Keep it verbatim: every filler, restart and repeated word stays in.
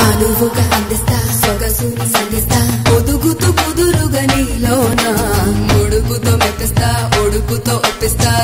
ఆలువుగా అందిస్తా సొగసుని సంధిస్తా ఒదుగుతూ కుదురుగా నీలోనా ముడుపుతో మెప్పిస్తా ఒడుపుతో ఒప్పిస్తా